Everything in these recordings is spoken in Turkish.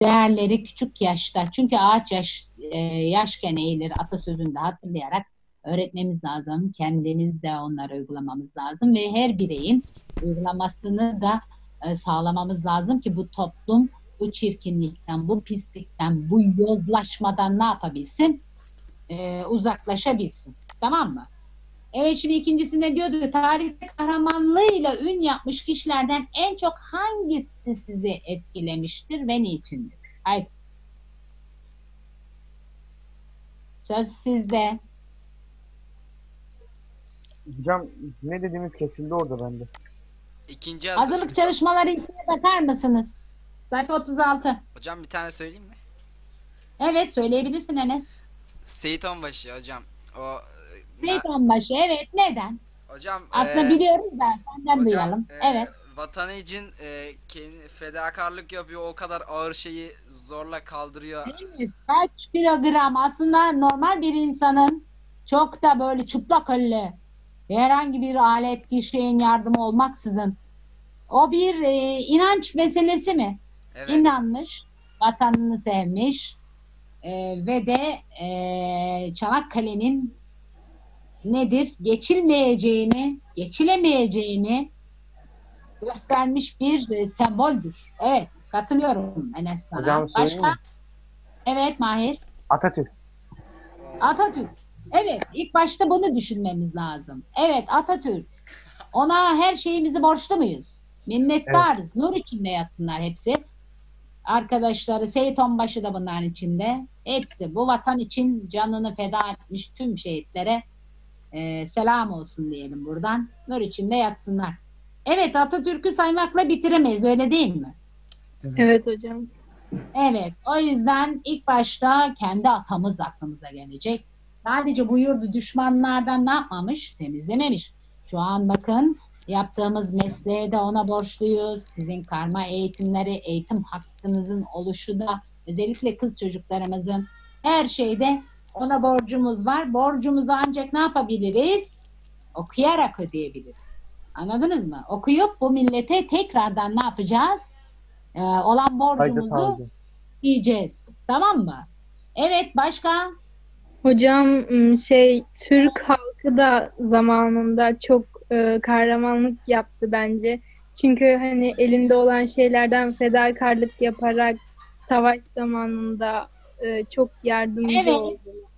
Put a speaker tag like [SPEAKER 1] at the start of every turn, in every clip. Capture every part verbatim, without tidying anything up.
[SPEAKER 1] değerleri küçük yaşta, çünkü ağaç yaş, e, yaşken eğilir atasözünde hatırlayarak öğretmemiz lazım. Kendimiz de onları uygulamamız lazım ve her bireyin uygulamasını da e, sağlamamız lazım ki bu toplum bu çirkinlikten, bu pislikten, bu yozlaşmadan ne yapabilsin? E, uzaklaşabilsin. Tamam mı? Evet, şimdi ikincisinde diyordu ki tarihte kahramanlığıyla ün yapmış kişilerden en çok hangisi sizi etkilemiştir ve niçindir? Haydi. Söz sizde.
[SPEAKER 2] Hocam ne dediğimiz kesildi orada bende.
[SPEAKER 3] İkinci
[SPEAKER 1] Hazırlık
[SPEAKER 3] hazırlık.
[SPEAKER 1] çalışmaları içine bakar mısınız? Sayfa otuz altı.
[SPEAKER 3] Hocam bir tane söyleyeyim mi?
[SPEAKER 1] Evet, söyleyebilirsin Enes.
[SPEAKER 3] Seyit Onbaşı hocam. O e,
[SPEAKER 1] Seyit
[SPEAKER 3] na-
[SPEAKER 1] Onbaşı, evet, neden?
[SPEAKER 3] hocam
[SPEAKER 1] Aslında
[SPEAKER 3] e,
[SPEAKER 1] biliyoruz da senden
[SPEAKER 3] hocam
[SPEAKER 1] duyalım.
[SPEAKER 3] e,
[SPEAKER 1] Evet.
[SPEAKER 3] vatanı için e, kendi fedakarlık yapıyor. O kadar ağır şeyi zorla kaldırıyor.
[SPEAKER 1] Değil mi? Kaç kilogram aslında normal bir insanın çok da böyle çıplak elle ve herhangi bir alet, bir şeyin yardımı olmaksızın o bir e, inanç meselesi mi?
[SPEAKER 3] Evet.
[SPEAKER 1] İnanmış, vatanını sevmiş e, ve de e, Çanakkale'nin nedir? Geçilmeyeceğini, geçilemeyeceğini göstermiş bir e, semboldür. Evet, katılıyorum Enes sana.
[SPEAKER 2] Hocam söyleyeyim
[SPEAKER 1] Başka?
[SPEAKER 2] mi?
[SPEAKER 1] Evet Mahir.
[SPEAKER 2] Atatürk.
[SPEAKER 1] Atatürk. Evet, ilk başta bunu düşünmemiz lazım. Evet, Atatürk. Ona her şeyimizi borçlu muyuz? Minnettarız. Nur içinde yatsınlar hepsi. Arkadaşları Seyit Onbaşı da bunların içinde. Hepsi bu vatan için canını feda etmiş tüm şehitlere e, selam olsun diyelim buradan. Nur içinde yatsınlar. Evet, Atatürk'ü saymakla bitiremeyiz, öyle değil mi?
[SPEAKER 4] Evet hocam.
[SPEAKER 1] Evet, o yüzden ilk başta kendi atamız aklımıza gelecek. Sadece bu yurdu düşmanlardan ne yapmamış? Temizlememiş. Şu an bakın yaptığımız mesleğe de ona borçluyuz. Sizin karma eğitimleri, eğitim hakkınızın oluşu da özellikle kız çocuklarımızın her şeyde ona borcumuz var. Borcumuzu ancak ne yapabiliriz? Okuyarak ödeyebiliriz. Anladınız mı? Okuyup bu millete tekrardan ne yapacağız? Ee, olan
[SPEAKER 2] Fayda
[SPEAKER 1] borcumuzu
[SPEAKER 2] sağlayacağım.
[SPEAKER 1] diyeceğiz. Tamam mı? Evet, başka?
[SPEAKER 4] Hocam ım, şey Türk halkı da zamanında çok e, kahramanlık yaptı bence. Çünkü hani elinde olan şeylerden fedakarlık yaparak savaş zamanında e, çok yardımcı
[SPEAKER 1] Evet,
[SPEAKER 4] oldu.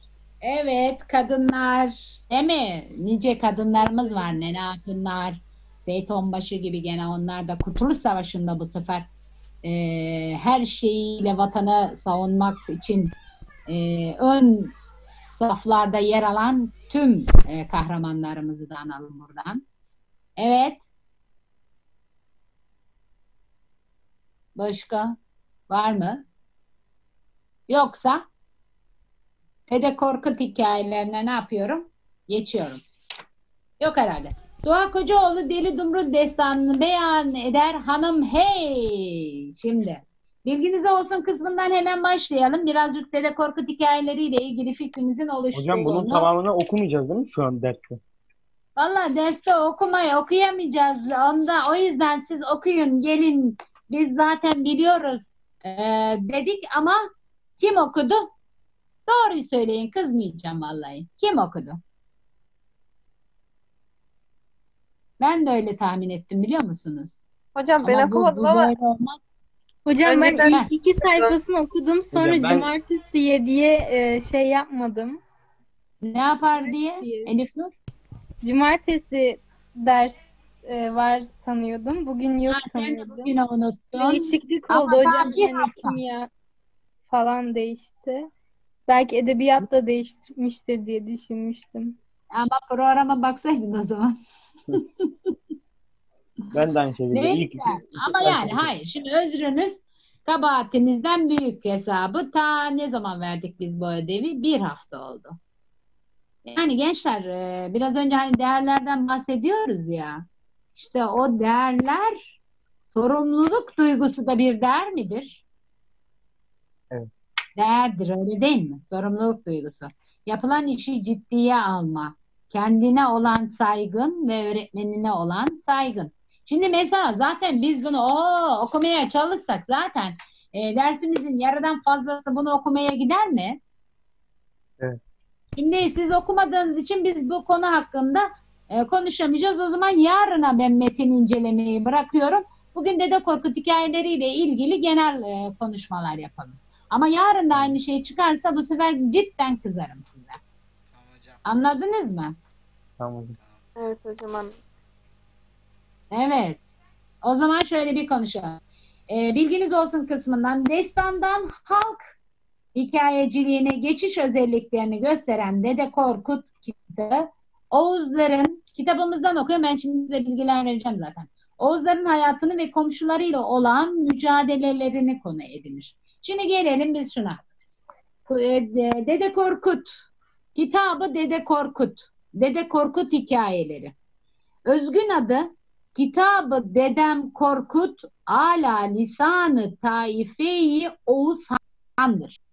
[SPEAKER 1] evet, kadınlar, değil mi? Nice kadınlarımız var. Nene Hatunlar, Seyit Onbaşı gibi, gene onlar da Kurtuluş Savaşı'nda bu sefer e, her şeyiyle vatanı savunmak için e, ön saflarda yer alan tüm e, kahramanlarımızı da analım buradan. Evet, başka var mı? Yoksa Dede Korkut hikayelerine ne yapıyorum? Geçiyorum. Yok herhalde. Doğa Kocaoğlu Deli Dumrul destanını beyan eder hanım hey. Şimdi bilginize olsun kısmından hemen başlayalım. Birazcık Dede Korkut hikayeleriyle ilgili fikrinizin
[SPEAKER 2] Hocam bunun
[SPEAKER 1] oluştuğunu.
[SPEAKER 2] tamamını okumayacağız değil mi şu an derste?
[SPEAKER 1] Valla derste okumayı okuyamayacağız. Onda, o yüzden siz okuyun gelin. Biz zaten biliyoruz ee, dedik ama kim okudu? Doğruyu söyleyin, kızmayacağım vallahi. Kim okudu? Ben de öyle tahmin ettim, biliyor musunuz?
[SPEAKER 5] Hocam ben
[SPEAKER 1] Ama bu,
[SPEAKER 5] okumadım
[SPEAKER 1] bu
[SPEAKER 5] ama
[SPEAKER 1] böyle olmaz.
[SPEAKER 4] Hocam ben
[SPEAKER 5] önceden
[SPEAKER 4] ilk iki sayfasını okudum. Sonra
[SPEAKER 2] Hocam ben-
[SPEAKER 4] cumartesiye diye e, şey yapmadım.
[SPEAKER 1] Ne yapar diye Elif Nur?
[SPEAKER 4] Cumartesi ders e, var sanıyordum. Bugün yok
[SPEAKER 1] Ha, sen de
[SPEAKER 4] sanıyordum.
[SPEAKER 1] bugün unuttun.
[SPEAKER 4] Değişiklik
[SPEAKER 1] Ama
[SPEAKER 4] oldu hocam.
[SPEAKER 1] daha bir
[SPEAKER 4] Yani
[SPEAKER 1] hafta.
[SPEAKER 4] kimya falan değişti. Belki edebiyat da değiştirmiştir diye düşünmüştüm.
[SPEAKER 1] Ama programa baksaydın o zaman.
[SPEAKER 2] Ben de aynı şekilde.
[SPEAKER 1] Neyse.
[SPEAKER 2] İlk iki- iki
[SPEAKER 1] Ama
[SPEAKER 2] sayfa
[SPEAKER 1] yani
[SPEAKER 2] okudum.
[SPEAKER 1] hayır. Şimdi özrünüz kabahatinizden büyük hesabı. Ta ne zaman verdik biz bu ödevi? Bir hafta oldu. Yani gençler e, biraz önce hani değerlerden bahsediyoruz ya. İşte o değerler, sorumluluk duygusu da bir değer midir?
[SPEAKER 2] Evet.
[SPEAKER 1] Değerdir, öyle değil mi? Sorumluluk duygusu. Yapılan işi ciddiye alma, kendine olan saygın ve öğretmenine olan saygın. Şimdi mesela zaten biz bunu o okumaya çalışsak zaten e, dersimizin yarıdan fazlası bunu okumaya gider mi?
[SPEAKER 2] Evet.
[SPEAKER 1] Şimdi siz okumadığınız için biz bu konu hakkında e, konuşamayacağız. O zaman yarına ben metin incelemeyi bırakıyorum. Bugün Dede Korkut hikayeleriyle ilgili genel e, konuşmalar yapalım. Ama yarın da aynı şey çıkarsa bu sefer cidden kızarım size.
[SPEAKER 3] Tamam hocam.
[SPEAKER 1] Anladınız mı?
[SPEAKER 2] Tamam.
[SPEAKER 4] Evet hocam anladım.
[SPEAKER 1] Evet. O zaman şöyle bir konuşalım. E, bilginiz olsun kısmından destandan halk hikayeciliğine geçiş özelliklerini gösteren Dede Korkut kitabı, Oğuzların, kitabımızdan okuyorum, ben şimdi size bilgiler vereceğim zaten. Oğuzların hayatını ve komşularıyla olan mücadelelerini konu edinir. Şimdi gelelim biz şuna. E, Dede Korkut kitabı, Dede Korkut. Dede Korkut hikayeleri. Özgün adı Kitabı Dedem Korkut ala lisanı taife-i Oğuz Han'dır.